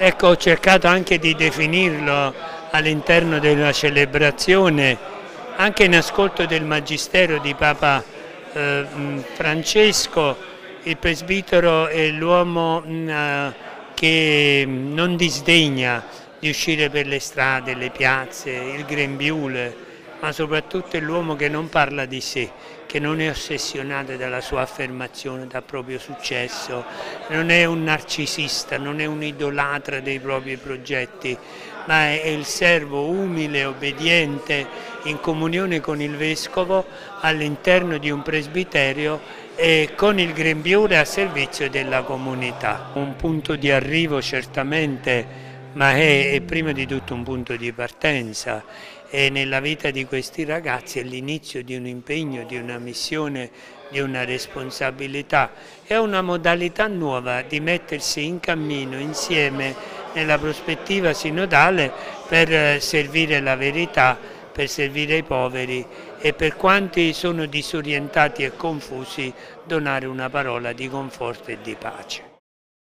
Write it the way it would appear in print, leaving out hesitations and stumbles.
Ecco, ho cercato anche di definirlo all'interno della celebrazione, anche in ascolto del Magistero di Papa Francesco. Il presbitero è l'uomo che non disdegna di uscire per le strade, le piazze, il grembiule, ma soprattutto è l'uomo che non parla di sé, che non è ossessionato dalla sua affermazione, dal proprio successo, non è un narcisista, non è un idolatra dei propri progetti, ma è il servo umile, obbediente, in comunione con il Vescovo all'interno di un presbiterio e con il grembiule a servizio della comunità. Un punto di arrivo certamente, ma è prima di tutto un punto di partenza, e nella vita di questi ragazzi è l'inizio di un impegno, di una missione, di una responsabilità. È una modalità nuova di mettersi in cammino insieme nella prospettiva sinodale per servire la verità, per servire i poveri e per quanti sono disorientati e confusi donare una parola di conforto e di pace.